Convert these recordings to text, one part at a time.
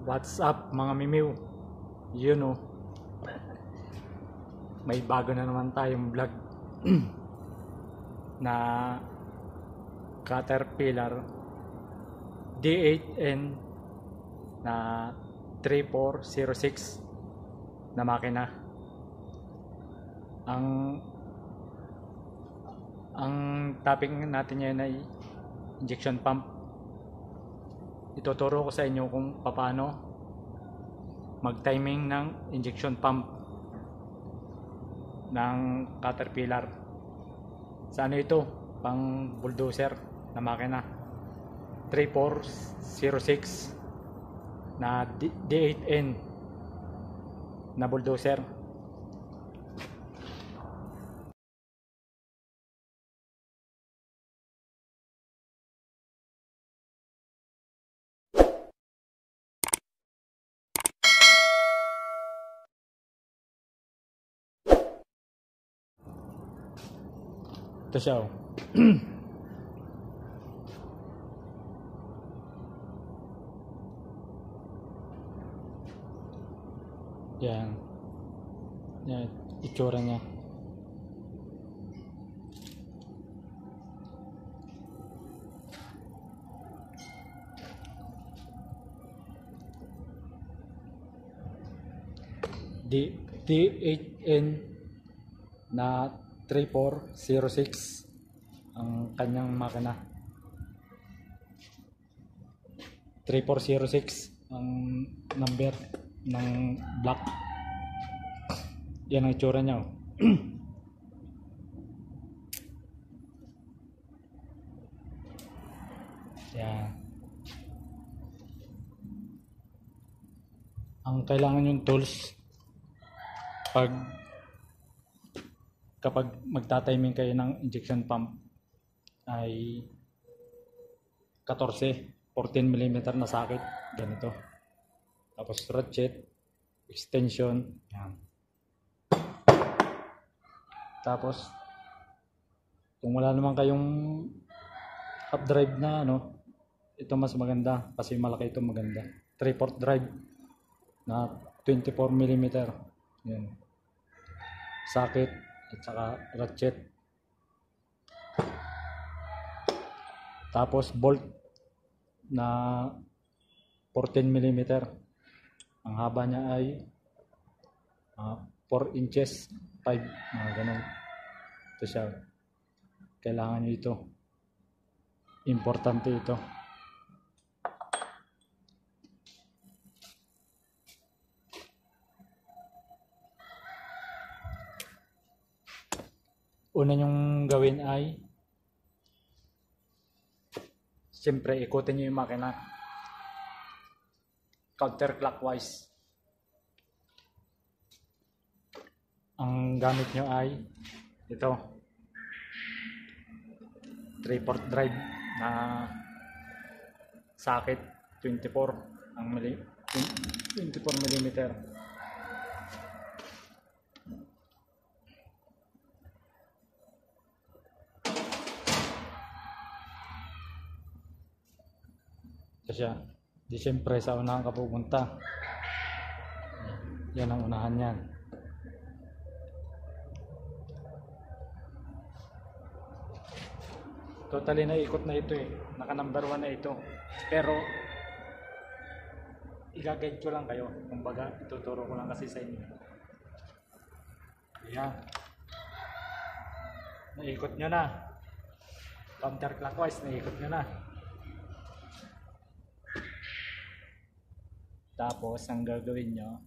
What's up mga mimiw? Yun o, may bago na naman tayong vlog na Caterpillar D8N na 3406 na makina. Ang topic natin ngayon ay injection pump. Ituturo ko sa inyo kung paano mag-timing ng injection pump ng Caterpillar. Sa ano ito? Pang bulldozer na makina 3406 na D8N na bulldozer. Ito siya oh. Yan. Yan, itsura niya. D8N na 3406 ang kanyang makina. 3406 ang number ng block. Yan ang itsura niya oh. Yan. Ang kailangan yung tools kapag magta-timing kayo ng injection pump ay 14 mm na socket, ganito. Tapos ratchet, extension, yan. Tapos kung wala naman kayong half drive na ano, ito mas maganda kasi malaki ito, maganda. 3/4 drive na 24 mm. Yan. Socket at saka ratchet. Tapos bolt na 14 mm. Ang haba niya ay 4 inches 5, ganun. Ito siya. Kailangan nyo ito. Importante ito. Una nyong gawin ay siyempre ikutin nyo yung makina counterclockwise. Ang gamit nyo ay ito 3/4 drive na socket 24 mm. Siya. Di siyempre sa unahan ka pupunta. Yan ang unahan yan. Totally na ikot na ito eh. Naka number 1 na ito. Pero i-guide ko lang kayo. Kumbaga ituturo ko lang kasi sa inyo. Ayan. Naikot nyo na. Counterclockwise, naikot nyo na. Tapos, ang gagawin nyo,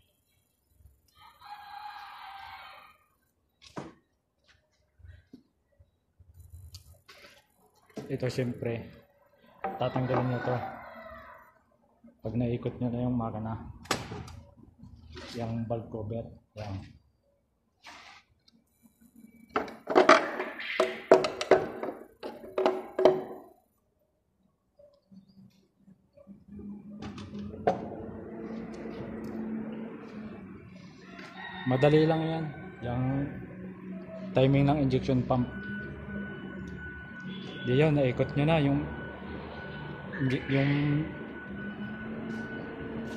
ito siyempre, tatanggalin nyo to. Pag naikot nyo na yung makina, yung valve cover, yan. Madali lang yan, yung timing ng injection pump. Di yun, naikot nyo na yung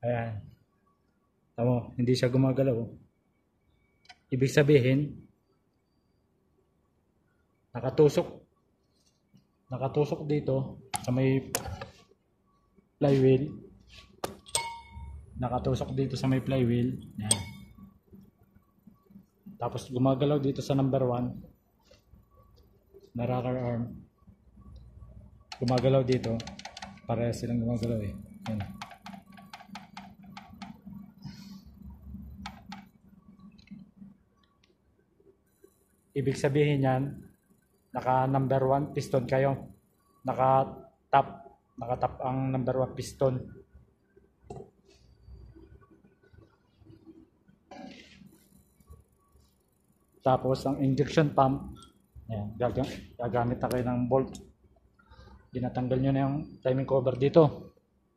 Ayan. Tamo, hindi siya gumagalaw. Ibig sabihin, nakatusok dito sa may flywheel. Nakatusok dito sa may flywheel. Ayan. Tapos gumagalaw dito sa number 1 na rocker arm. Gumagalaw dito. Parehas silang gumagalaw eh. Ayan. Ibig sabihin yan, naka number 1 piston kayo. Naka-top ang number 1 piston. Tapos ang injection pump, ayan, gagamit na kayo ng bolt. Dinatanggal nyo na yung timing cover dito.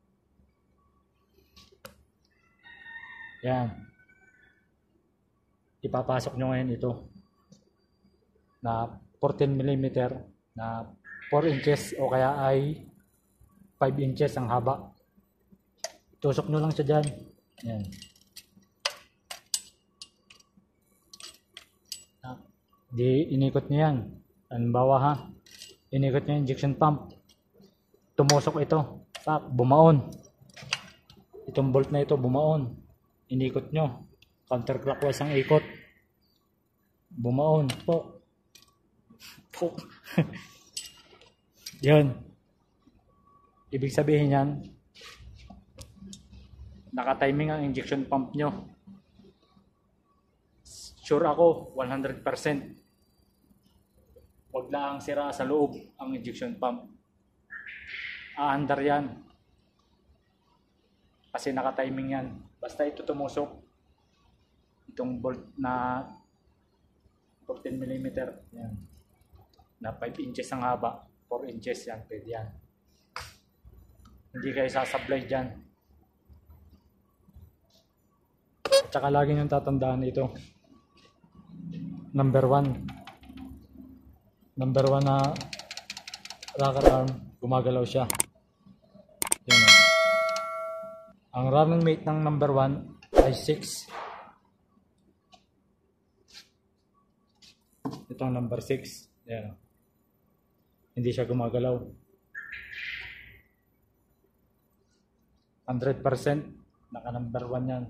Ayan. Ipapasok nyo ngayon ito na 14mm na 4 inches o kaya ay 5 inches ang haba. Tusok nyo lang siya dyan. Ayan. Di inikot nyo yan. Halimbawa ha, inikot nyo yung injection pump. Tumusok ito. Bumaon. Itong bolt na ito bumaon. Inikot nyo. Counterclockwise ang ikot. Bumaon po. Yun. Ibig sabihin yan, naka-timing ang injection pump nyo. Sure ako, 100%. Huwag lang sira sa loob ang injection pump. Aandar yan. Kasi naka-timing yan. Basta ito tumusok. Itong bolt na 14mm. Yan. Na 5 inches ang haba, 4 inches yan, pwede yan. Hindi kayo sasablay dyan. Tsaka lagi nyo tatandaan ito. Number 1 na rocker arm, gumagalaw siya. Yan o. Ang running mate ng number 1 ay 6. Ito ang number 6. Yan o. Hindi siya gumagalaw. 100% naka number 1 yan.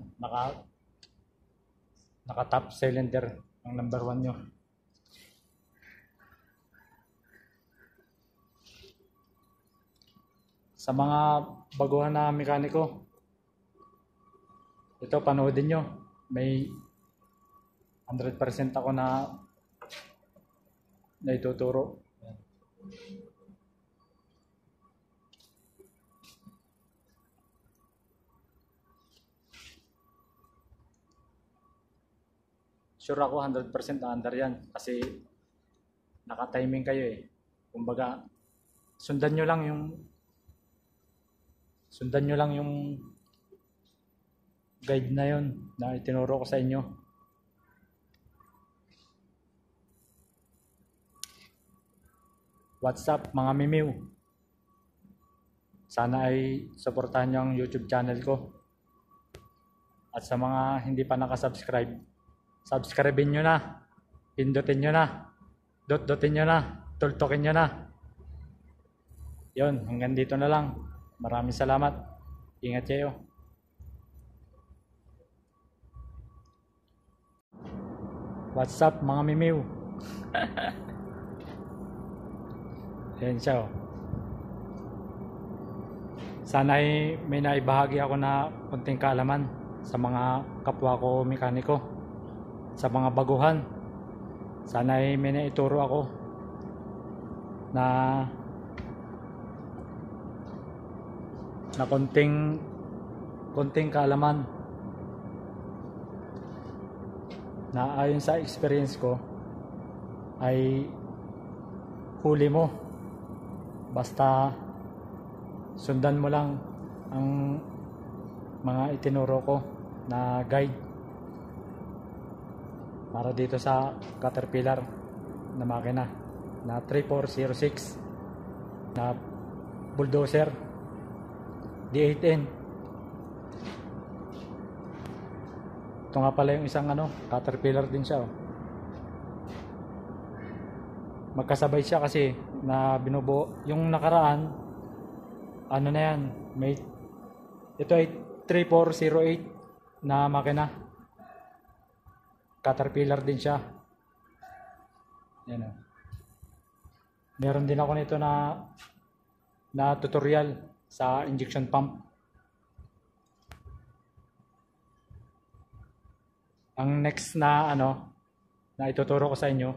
Naka top cylinder ang number 1 nyo. Sa mga baguhan na mekaniko, ito panoodin nyo. May 100% ako na ituturo. Sure ako 100% under yan kasi naka-timing kayo eh. Kumbaga, sundan nyo lang yung guide na yun na itinuro ko sa inyo. What's up mga mimiw? Sana ay suportahan nyo ang YouTube channel ko. At sa mga hindi pa nakasubscribe, subscribein nyo na. Pindutin nyo na. Dot-dotin nyo na. Tultokin nyo na. Yun, hanggang dito na lang. Maraming salamat. Ingat kayo. What's up mga mimiw? Ayan siya oh. Sana ay may naibahagi ako na konting kaalaman sa mga kapwa ko mekaniko, sa mga baguhan. Sana ay may naituro ako na konting kaalaman na ayon sa experience ko ay huli mo. Basta sundan mo lang ang mga itinuro ko na guide para dito sa Caterpillar na makina na 3406 na bulldozer D8N. Ito nga pala yung isang ano, Caterpillar din siya. Oh. Magkasabay siya kasi na binubuo. Yung nakaraan, ano na yan, ito ay 3408 na makina. Caterpillar din siya. Yan o. Meron din ako nito na tutorial sa injection pump. Ang next na ano, na ituturo ko sa inyo,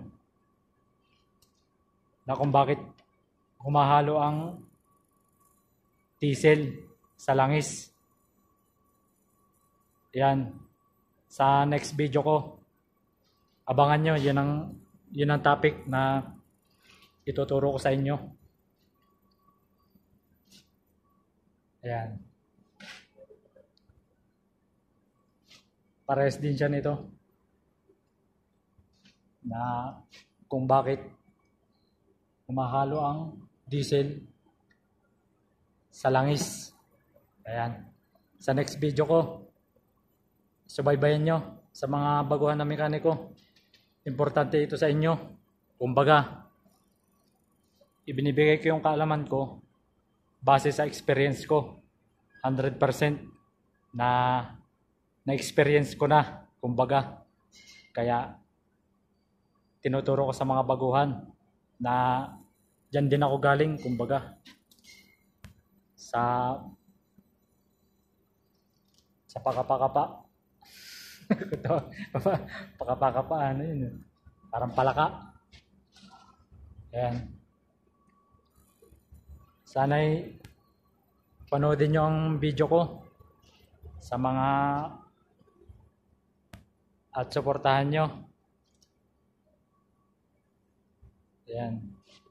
na kung bakit humahalo ang diesel sa langis. Yan. Sa next video ko, abangan nyo, yun ang topic na ituturo ko sa inyo. Ayan. Pares din siya nito. Na kung bakit humahalo ang diesel sa langis. Ayan. Sa next video ko, subaybayan nyo sa mga baguhan na mekaniko. Importante ito sa inyo. Kumbaga, ibinibigay ko yung kaalaman ko base sa experience ko. 100% na experience ko na. Kumbaga, kaya tinuturo ko sa mga baguhan na dyan din ako galing, kumbaga. Sa pakapakapa. Pakapakapa, ano yun? Parang palaka. Ayan. Sana'y panoodin nyo ang video ko sa mga at suportahan nyo. Ayan.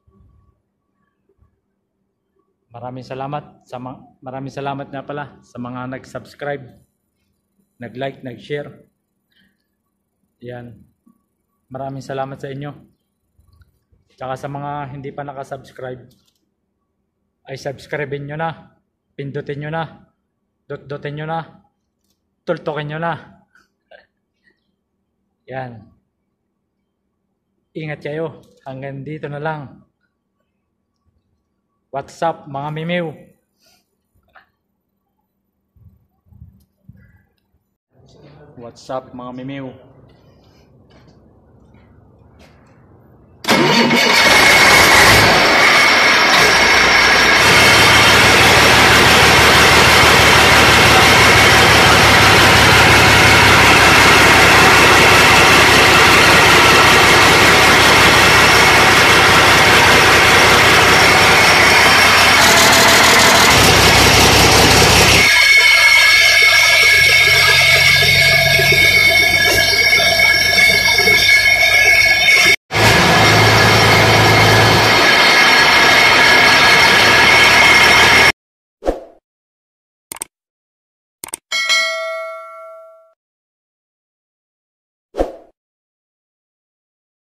Maraming salamat nga pala sa mga nag-subscribe, nag-like, nag-share. Ayan. Maraming salamat sa inyo. Tsaka sa mga hindi pa nakasubscribe, ay subscribein nyo na. Pindutin nyo na. Dot-dotin nyo na. Tultukin nyo na. Yan. Ingat kayo. Hanggang dito na lang. What's up mga mimiw? What's up mga mimiw?